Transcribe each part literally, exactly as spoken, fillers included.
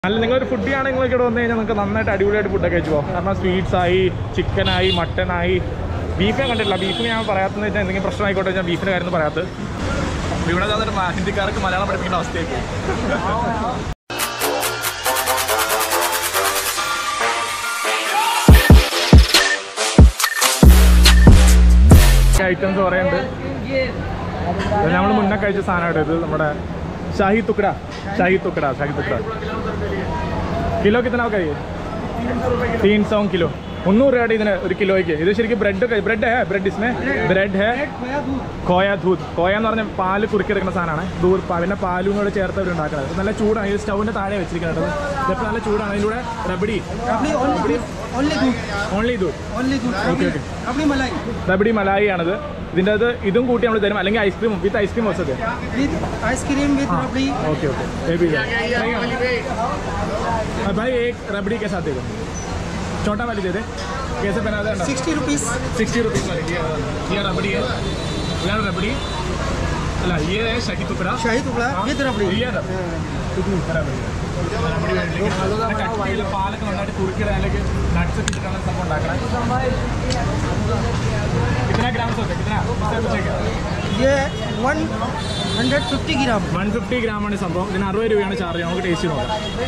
അല്ല നിങ്ങളൊരു ഫുഡിയാണ് നിങ്ങൾക്ക് ഇവിടെ വന്നു കഴിഞ്ഞാൽ നിങ്ങൾക്ക് നന്നായിട്ട് അടിപൊളിയായിട്ട് ഫുഡൊക്കെ കഴിച്ചു പോകും. കാരണം സ്വീറ്റ്സ് ആയി, ചിക്കനായി, മട്ടനായി, ബീഫേ കണ്ടിട്ടില്ല. ബീഫിന് ഞാൻ പറയാത്തതെന്ന് വെച്ചാൽ എന്തെങ്കിലും പ്രശ്നം ആയിക്കോട്ടെ ഞാൻ ബീഫിൻ്റെ കാര്യം പറയാത്തത്. ഇവിടെ വന്നിട്ട് ഹിന്ദിക്കാർക്ക് മലയാളം പഠിപ്പിക്കുന്ന അവസ്ഥയായി. ഐറ്റംസ് പറയുന്നുണ്ട്. നമ്മൾ മുന്നേ കഴിച്ച സാധനമായിട്ട് ഇത് നമ്മുടെ शाही टुकड़ा शाही टुकड़ा शाही टुकड़ा किलो कितना का ये तीन सौ किलो मुन्नूറ് രൂപയുടെ ഇതിന് ഒരു കിലോയ്ക്ക്. ഇത് ശരിക്കും ബ്രെഡ് ബ്രെഡ് है ब्रेड इसमें ब्रेड है കോയ ദൂത്. കോയ എന്ന് പറഞ്ഞാൽ പാല് കുറുക്കിയെടുക്കുന്ന സാധനമാണ്. ദൂത് പിന്നെ പാലും കൂടെ ചേർത്ത് അവർ ഉണ്ടാക്കുന്നത്. നല്ല ചൂടാണ്. ഇത് സ്റ്റൗവിൻ്റെ താഴെ വെച്ചിരിക്കുന്നത്. ഇതൊക്കെ നല്ല ചൂടാണ്. ഇതിലൂടെ റബഡി ഓൺലി ദൂത് ഓക്കെ ഓക്കെ റബഡി മലായി ആണിത്. ഇതിൻ്റെ അത് ഇതും കൂട്ടി നമ്മൾ തരും. അല്ലെങ്കിൽ ഐസ്ക്രീം വിത്ത് ഐസ്ക്രീം വസത് ओके ओके ये भी है भाई. एक रबड़ी के साथ दे दो, छोटा वाली दे दे. कैसे बनाते हैं? सिक्सटी रुपीज़ सिक्सटी रुपीज़ वाली ये रबड़ी है. यार रबड़ी अല്ല ये है शाही टुकड़ा शाही टुकड़ा विद रबड़ी. ये रबड़ी പാലൊക്കെ നന്നായിട്ട് കുറുക്കിടാനൊക്കെ നട്ട്സ് ഇട്ടിട്ടാണ് സംഭവം ഉണ്ടാക്കുന്നത്. कितना ग्राम से होता है? कितना ये one hundred fifty gram one fifty gram ആണ് സംഭവം. ഇതിന് അറുപത് രൂപയാണ് ചാർജ്. നമുക്ക് ടേസ്റ്റ് നോക്കാം.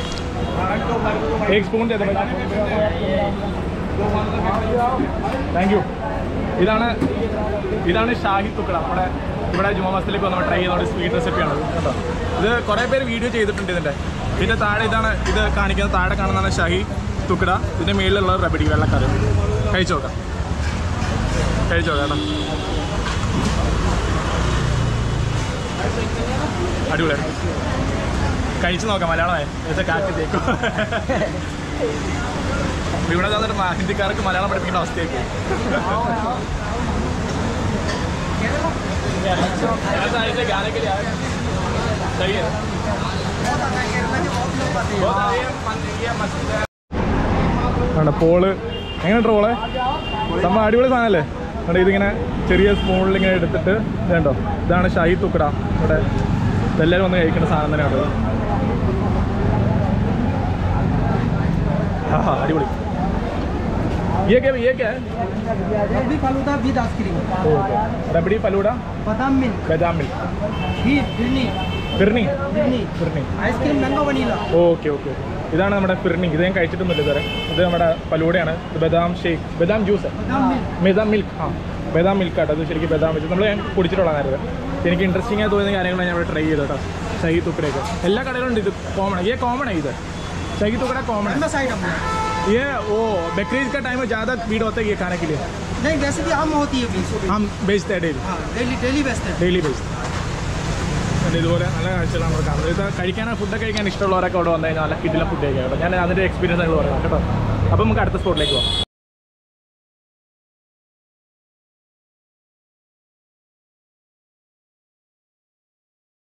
एक स्पून दे दो. Thank you. ഇതാണ് ഇതാണ് ഷാഹി തുക്കട. നമ്മുടെ ഇവിടെ ജുമാ മസ്ജിദിലേക്ക് നമ്മൾ ട്രൈ ചെയ്യുന്ന സ്വീറ്റ് റെസിപ്പിയാണ് കേട്ടോ. ഇത് കുറേ പേര് വീഡിയോ ചെയ്തിട്ടുണ്ട് ഇതിൻ്റെ. ഇതിൻ്റെ താഴെ ഇതാണ് ഇത് കാണിക്കുന്നത്. താഴെ കാണുന്നതാണ് ഷാഹി തുക്കട. ഇതിൻ്റെ മേളിലുള്ള റബഡി വെള്ളക്കറി. കഴിച്ചു നോക്കാം കഴിച്ചു നോക്കാം കേട്ടോ. അടിപൊളിയാണ്. കഴിച്ചു നോക്കാം. മലയാളമായി കാറ്റ് തേക്കും. ഇവിടെ വന്നിട്ട് ഹിന്ദിക്കാർക്ക് മലയാളം പഠിപ്പിക്കുന്ന അവസ്ഥയായി. പോള് എങ്ങനെ ട്രോളെ നമ്മൾ അടിപൊളി സാധനമല്ലേ. അവിടെ ഇതിങ്ങനെ ചെറിയ സ്പൂണിൽ ഇങ്ങനെ എടുത്തിട്ട് ഇതുണ്ടോ. ഇതാണ് ഷാഹി തുക്കട. ഇവിടെ ഇതെല്ലാവരും വന്ന് കഴിക്കേണ്ട സാധനം തന്നെയാണ്. हाँ हाँ अड़ीबड़ी. ये क्या ये क्या है? Rabri falooda with ice cream. Okay rabri falooda badam milk badam milk phirni phirni phirni ice cream mango vanilla. Okay okay ഇതാണ് നമ്മുടെ ഫിർണി. ഇത് ഞാൻ കഴിച്ചിട്ടൊന്നുമില്ല ഇതുവരെ. ഇത് നമ്മുടെ ഫലൂഡയാണ്. ഇത് ബദാം ഷേക്ക് ബദാം ജ്യൂസ് ബദാം മിൽക്ക്. ആ ബദാം മിൽക്ക് ആട്ടോ. അത് ശരിക്കും ബദാം വെച്ച് നമ്മൾ ഞാൻ കുടിച്ചിട്ടുള്ള നേരത്തെ. എനിക്ക് ഇൻട്രസ്റ്റിംഗ് ആയി തോന്നുന്ന കാര്യങ്ങളാണ് ഞാൻ ഇവിടെ ട്രൈ ചെയ്തത് കേട്ടോ. ഷാഹി തുക്കടയൊക്കെ എല്ലാ കടയിലും ഉണ്ട്. ഇത് കോമൺ ये कॉमन है इधर. शाही टुकड़ा कॉमन है. ये वो बकरीद का टाइम में ज़्यादा भीड़ होता है ये खाने के लिए. नहीं वैसे भी हम होती है हम बेचते हैं डेली. डेली डेली बेचते हैं डेली बेचते हैं. ഇതുപോലെ നല്ല കാഴ്ചകളാണ് നമ്മൾ കാണുന്നത്. ഇത് കഴിക്കാൻ ഫുഡൊക്കെ കഴിക്കാൻ ഇഷ്ടമുള്ളവരൊക്കെ അവിടെ വന്നു കഴിഞ്ഞാൽ നല്ല കിടിലം ഫുഡ് കഴിക്കാം കേട്ടോ. ഞാൻ അതിൻ്റെ എക്സ്പീരിയൻസ് ആയിട്ട് പറയാം കേട്ടോ. അപ്പോൾ നമുക്ക് അടുത്ത സ്പോട്ടിലേക്ക് പോകാം.